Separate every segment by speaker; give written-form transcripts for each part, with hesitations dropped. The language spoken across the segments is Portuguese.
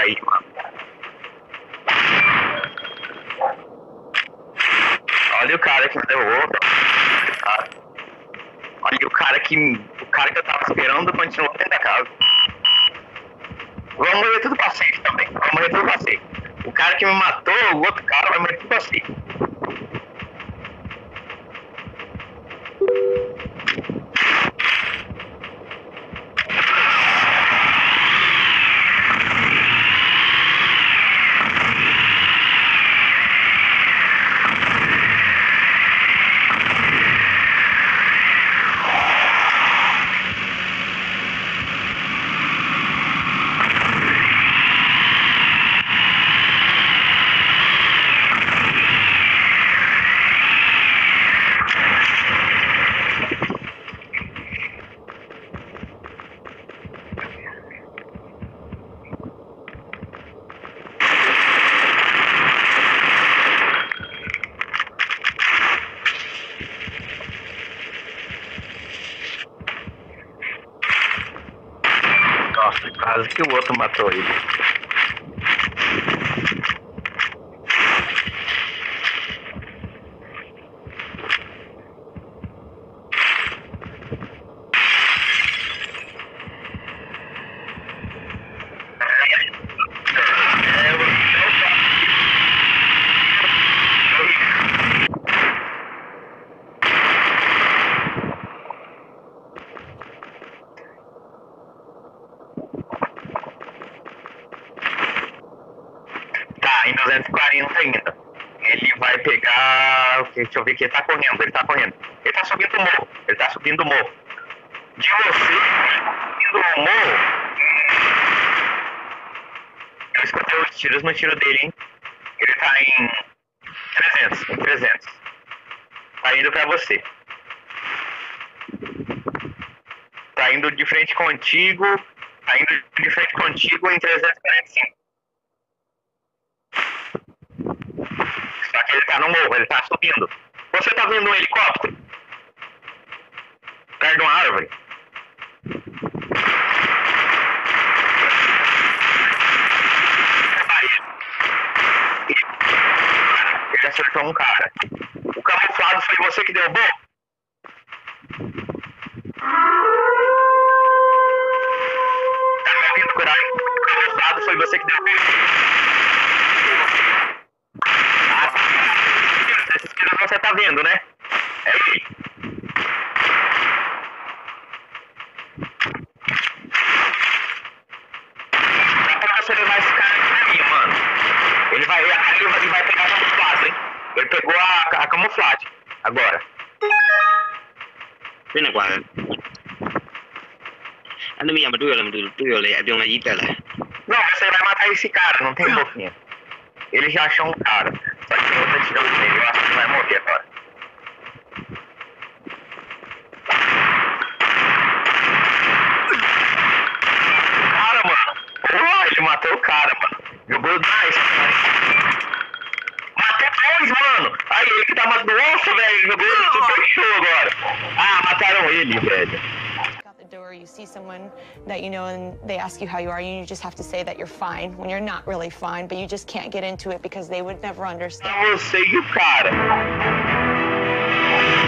Speaker 1: aí, mano. Olha o cara que me deu outro. Olha o cara que eu tava esperando continuou dentro da casa. Vamos morrer tudo pra safe também. Vamos morrer tudo pra safe. O cara que me matou, o outro cara vai morrer tudo pra safe. Quase que o outro matou ele. Em 240 ainda. Ele vai pegar. Deixa eu ver que ele tá correndo. Ele tá subindo o morro. De você, subindo o morro. Eu escutei os tiros no tiro dele, hein? Ele tá em 300. Tá indo pra você. Tá indo de frente contigo. Em 345. Só que ele tá no morro, ele tá subindo. Você tá vendo um helicóptero? Perto de uma árvore? Ele acertou um cara. O camuflado foi você que derrubou? Tá me ouvindo, Kurai? O camuflado foi você que derrubou? Você tá vendo, né? É ele. Dá pra você levar esse cara aqui pra mim, mano. Ele vai pegar a camuflagem, hein? Ele pegou a camuflagem. Agora.
Speaker 2: Bên này quả anh não me chama tuเลยa de uma dita lá.
Speaker 1: Não, você vai matar esse cara, não tem boquinha. Ele já achou um cara. Só que eu tô tirando dele, eu acho que vai morrer agora. Cara, mano. Ele matou o cara, mano. Jogou nice. Matei dois, mano. Aí, ele que tá matando. Nossa, velho. Jogou super show agora. Ah, mataram ele, velho.
Speaker 3: You see someone that you know and they ask you how you are, you just have to say that you're fine when you're not really fine, but you just can't get into it because they would never understand.
Speaker 1: Você e o cara.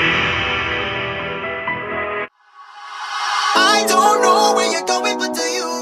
Speaker 4: I don't know where you're going, but do you